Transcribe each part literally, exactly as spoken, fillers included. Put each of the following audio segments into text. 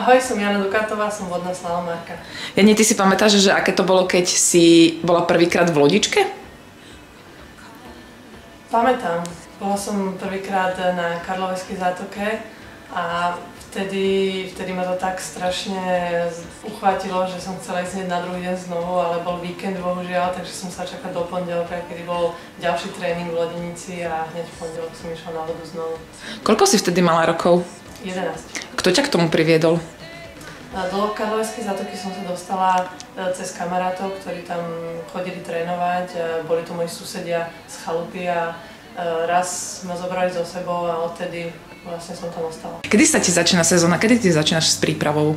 Ahoj, som Jana Dukatová, som vodná slalomárka. Jani, ty si pamätáš, že aké to bolo, keď si bola prvýkrát v lodičke? Pamätám. Bola som prvýkrát na Karlovarskej zátoke a vtedy, vtedy ma to tak strašne uchvátilo, že som chcela ísť hneď na druhý deň znovu, ale bol víkend bohužiaľ, takže som sa čakala do pondelka, kedy bol ďalší tréning v lodenici a hneď v pondelok som išla na vodu znovu. Koľko si vtedy mala rokov? jedenásť. Kto ťa k tomu priviedol? Do Karlovarskej zátoky som sa dostala cez kamarátov, ktorí tam chodili trénovať. Boli to moji susedia z chalupy a raz ma zobrali so sebou a odtedy vlastne som tam ostala. Kedy sa ti začína sezóna? Kedy ty začínaš s prípravou?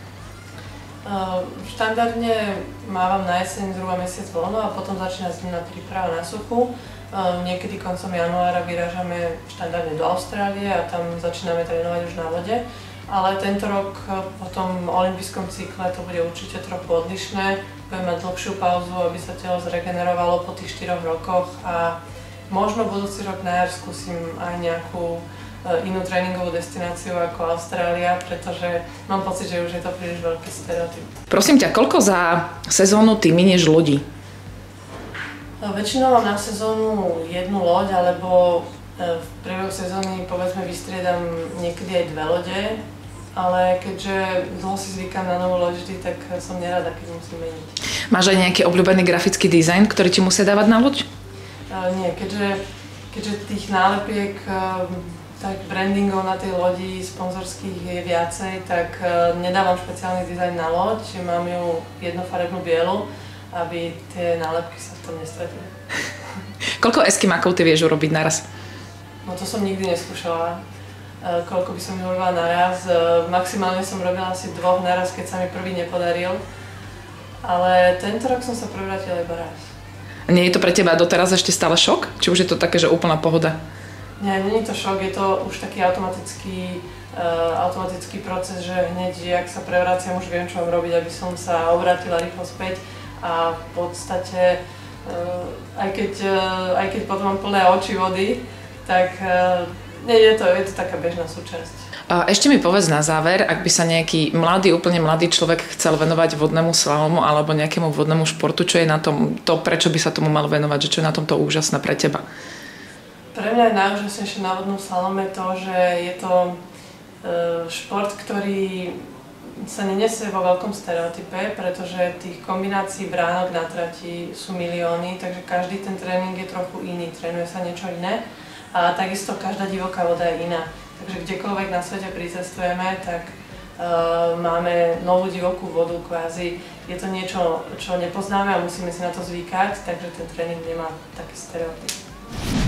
Štandardne mávam na jeseň zhruba mesiac voľno a potom začína zimná príprava na suchu. Niekedy koncom januára vyrážame štandardne do Austrálie a tam začíname trénovať už na vode. Ale tento rok po tom olympijskom cykle to bude určite trochu odlišné. Budeme mať dlhšiu pauzu, aby sa telo zregenerovalo po tých štyroch rokoch a možno budúci rok na jar skúsim aj nejakú inú tréningovú destináciu ako Austrália, pretože mám pocit, že už je to príliš veľký stereotyp. Prosím ťa, koľko za sezónu ty minieš lodí? Väčšinou mám na sezónu jednu loď, alebo v priebehu sezóny povedzme vystriedam niekedy aj dve lode, ale keďže dlho si zvykám na novú loď vždy, tak som nerada, keď musím meniť. Máš aj nejaký obľúbený grafický dizajn, ktorý ti musia dávať na loď? Uh, nie, keďže, keďže tých nálepiek, uh, tak brandingov na tej lodi sponzorských je viacej, tak uh, nedávam špeciálny dizajn na loď, mám ju jednofarebnú bielu, aby tie nálepky sa v tom nestretli. Koľko eskimákov ty vieš urobiť naraz? No to som nikdy neskúšala, koľko by som urobila naraz. Maximálne som robila asi dvoch naraz, keď sa mi prvý nepodaril. Ale tento rok som sa prevrátila iba raz. Nie je to pre teba doteraz ešte stále šok? Či už je to také, že úplná pohoda? Nie, nie je to šok, je to už taký automatický, uh, automatický proces, že hneď, jak sa prevraciam, už viem, čo mám robiť, aby som sa obrátila rýchlo späť. A v podstate, uh, aj, keď, uh, aj keď potom mám plné oči vody, tak uh, nie, je, to, je to taká bežná súčasť. Ešte mi povedz na záver, ak by sa nejaký mladý, úplne mladý človek chcel venovať vodnému slalomu alebo nejakému vodnému športu, čo je na tom, to prečo by sa tomu mal venovať, že čo je na tomto úžasné pre teba? Pre mňa je najúžasnejšie na vodnom slalome to, že je to uh, šport, ktorý sa nenesie vo veľkom stereotype, pretože tých kombinácií bránok na trati sú milióny, takže každý ten tréning je trochu iný, trénuje sa niečo iné a takisto každá divoká voda je iná. Takže kdekoľvek na svete pricestujeme, tak uh, máme novú divokú vodu, kvázi je to niečo, čo nepoznáme a musíme si na to zvykať, takže ten tréning nemá taký stereotyp.